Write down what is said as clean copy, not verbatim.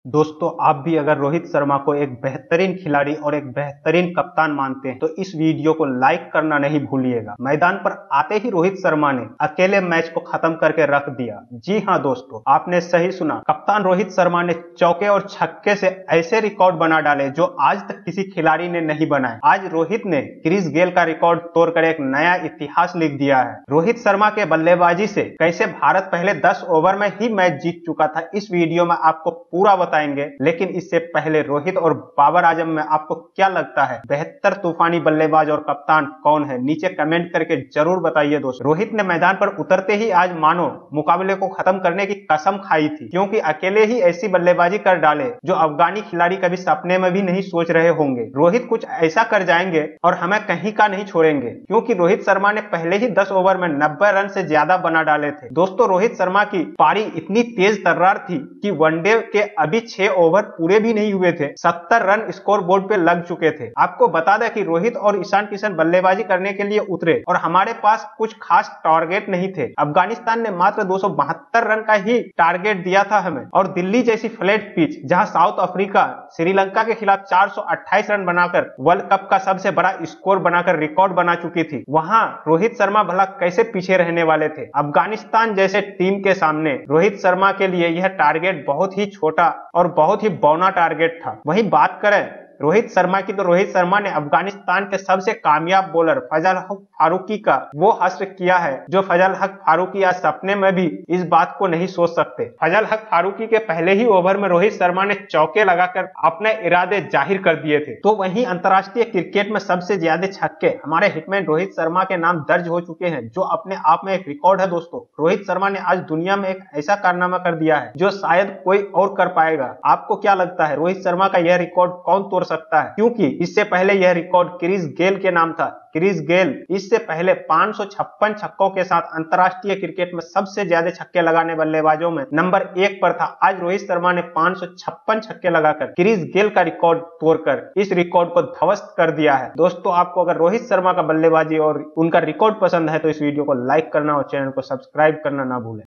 दोस्तों, आप भी अगर रोहित शर्मा को एक बेहतरीन खिलाड़ी और एक बेहतरीन कप्तान मानते हैं तो इस वीडियो को लाइक करना नहीं भूलिएगा। मैदान पर आते ही रोहित शर्मा ने अकेले मैच को खत्म करके रख दिया। जी हां दोस्तों, आपने सही सुना। कप्तान रोहित शर्मा ने चौके और छक्के से ऐसे रिकॉर्ड बना डाले जो आज तक किसी खिलाड़ी ने नहीं बनाए। आज रोहित ने क्रिस गेल का रिकॉर्ड तोड़कर एक नया इतिहास लिख दिया है। रोहित शर्मा के बल्लेबाजी से कैसे भारत पहले 10 ओवर में ही मैच जीत चुका था, इस वीडियो में आपको पूरा बताएंगे। लेकिन इससे पहले रोहित और बाबर आजम में आपको क्या लगता है बेहतर तूफानी बल्लेबाज और कप्तान कौन है? नीचे कमेंट करके जरूर बताइए दोस्तों। रोहित ने मैदान पर उतरते ही आज मानो मुकाबले को खत्म करने की कसम खाई थी, क्योंकि अकेले ही ऐसी बल्लेबाजी कर डाले जो अफगानी खिलाड़ी कभी सपने में भी नहीं सोच रहे होंगे। रोहित कुछ ऐसा कर जाएंगे और हमें कहीं का नहीं छोड़ेंगे, क्योंकि रोहित शर्मा ने पहले ही 10 ओवर में 90 रन से ज्यादा बना डाले थे। दोस्तों, रोहित शर्मा की पारी इतनी तेज तर्रार थी कि वनडे के अभी 6 ओवर पूरे भी नहीं हुए थे, 70 रन स्कोर बोर्ड पे लग चुके थे। आपको बता दें कि रोहित और ईशान किशन बल्लेबाजी करने के लिए उतरे और हमारे पास कुछ खास टारगेट नहीं थे। अफगानिस्तान ने मात्र 272 रन का ही टारगेट दिया था हमें, और दिल्ली जैसी फ्लैट पिच जहां साउथ अफ्रीका श्रीलंका के खिलाफ 428 रन बनाकर वर्ल्ड कप का सबसे बड़ा स्कोर बनाकर रिकॉर्ड बना चुकी थी, वहां रोहित शर्मा भला कैसे पीछे रहने वाले थे? अफगानिस्तान जैसे टीम के सामने रोहित शर्मा के लिए यह टारगेट बहुत ही छोटा और बहुत ही बौना टारगेट था। वहीं बात करें रोहित शर्मा की, तो रोहित शर्मा ने अफगानिस्तान के सबसे कामयाब बॉलर फजल हक फारूकी का वो हश्र किया है जो फजल हक फारूकी आज सपने में भी इस बात को नहीं सोच सकते। फजल हक फारूकी के पहले ही ओवर में रोहित शर्मा ने चौके लगाकर अपने इरादे जाहिर कर दिए थे। तो वहीं अंतर्राष्ट्रीय क्रिकेट में सबसे ज्यादा छक्के हमारे हिटमैन रोहित शर्मा के नाम दर्ज हो चुके हैं, जो अपने आप में एक रिकॉर्ड है। दोस्तों, रोहित शर्मा ने आज दुनिया में एक ऐसा कारनामा कर दिया है जो शायद कोई और कर पाएगा। आपको क्या लगता है, रोहित शर्मा का यह रिकॉर्ड कौन तोड़ सकता है? क्योंकि इससे पहले यह रिकॉर्ड क्रिस गेल के नाम था। क्रिस गेल इससे पहले 556 छक्कों के साथ अंतरराष्ट्रीय क्रिकेट में सबसे ज्यादा छक्के लगाने बल्लेबाजों में नंबर 1 पर था। आज रोहित शर्मा ने 556 छक्के लगाकर क्रिस गेल का रिकॉर्ड तोड़कर इस रिकॉर्ड को ध्वस्त कर दिया है। दोस्तों, आपको अगर रोहित शर्मा का बल्लेबाजी और उनका रिकॉर्ड पसंद है तो इस वीडियो को लाइक करना और चैनल को सब्सक्राइब करना ना भूलें।